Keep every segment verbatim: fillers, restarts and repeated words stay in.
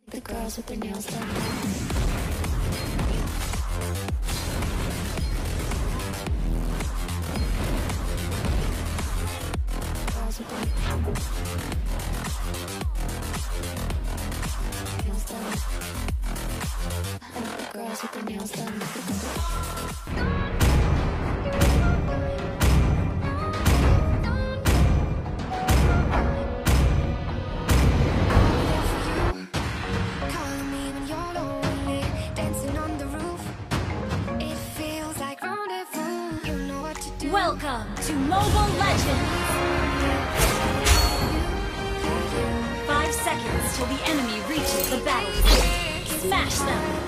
The girls with their nails done. Girls with their nails done. I know the girls with their nails done. Welcome to Mobile Legends! Five seconds till the enemy reaches the battlefield. Smash them!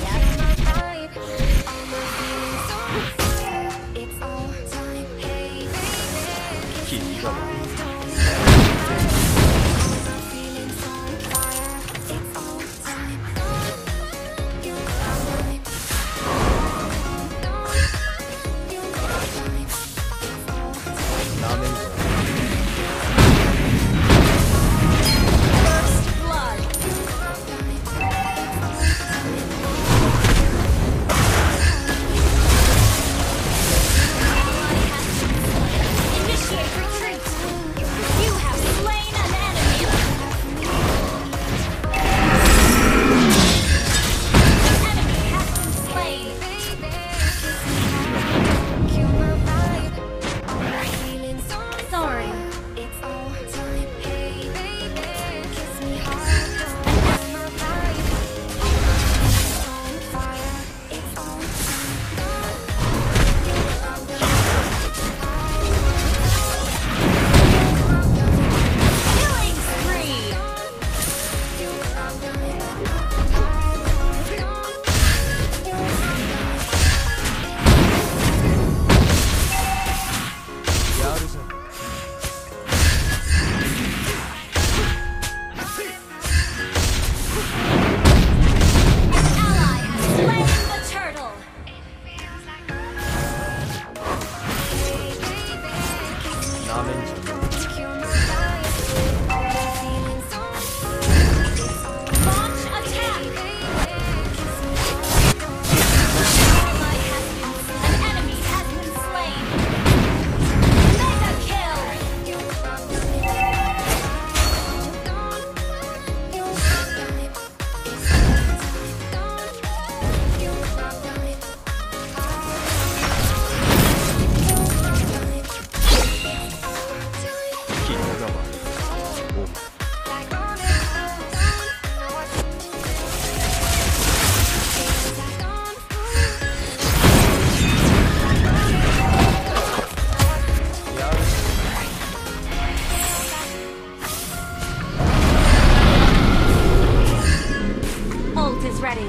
Ready.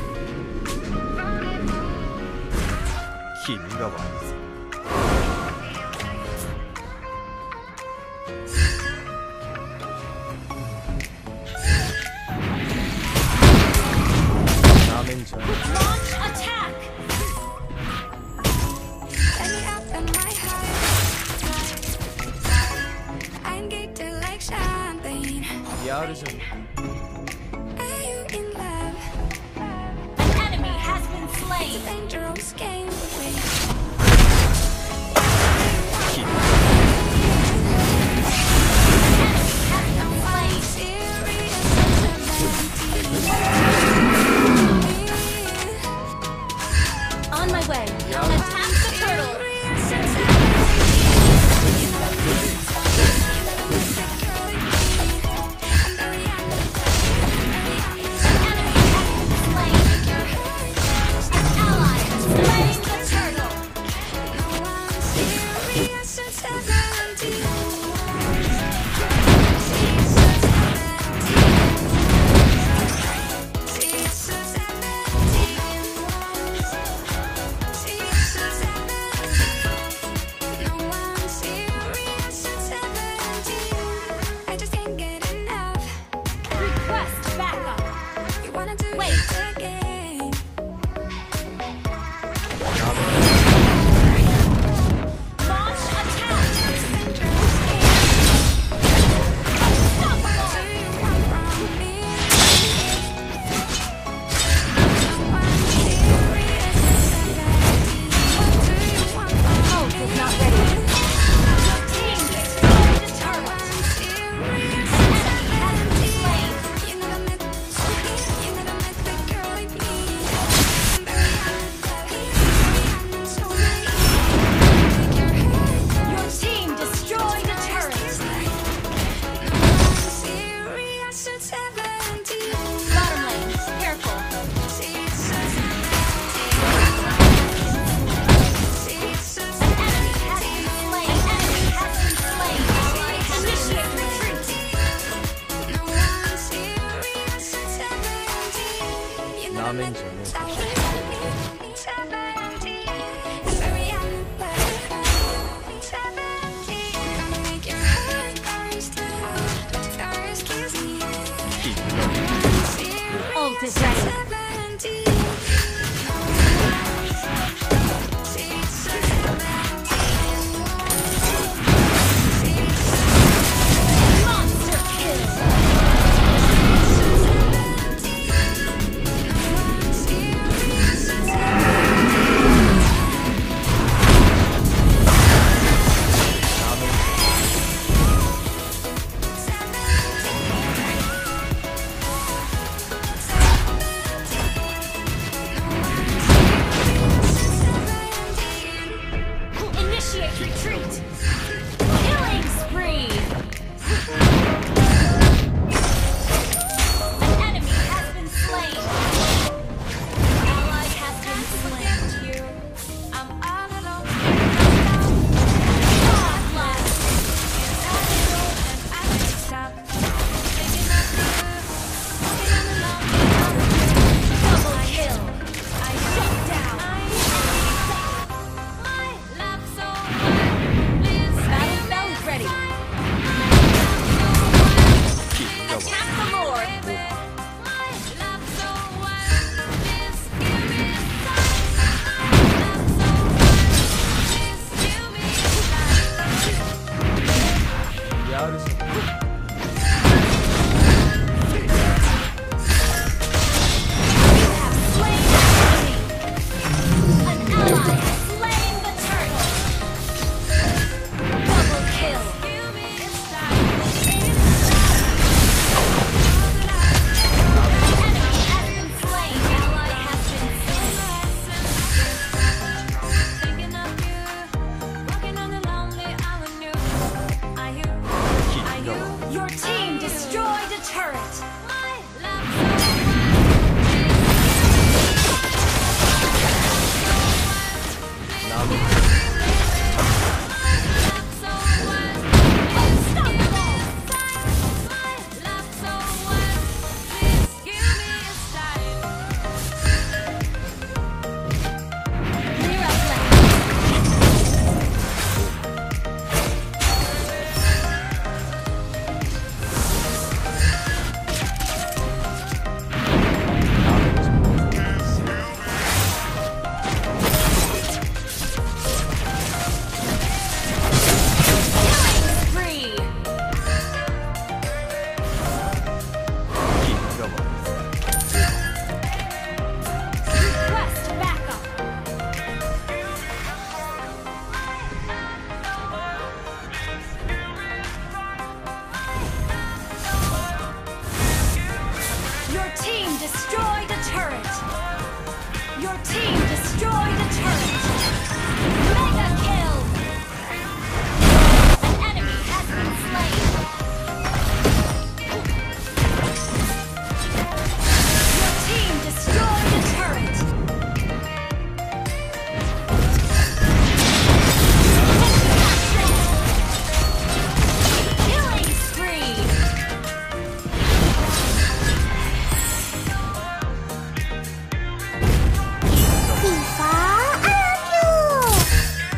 君が悪いぞ。なめんじゃない。 Launch attack. やるじゃん。 It's a dangerous game to win. On my way. Attack the turtle. なめんじゃねえ。 Ult is ready. Monster kill. Initiate retreat. Killing spree. An enemy has been slain. Ally has been slain. Double kill. Shut down. Battle bell ready. Attack the Lord. Your team destroyed a turret. Your team destroyed a turret! Your team destroyed a turret! Mega kill! An enemy has been slain! Your team destroyed a turret! Killing spree! FIFA 阿 Q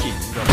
君が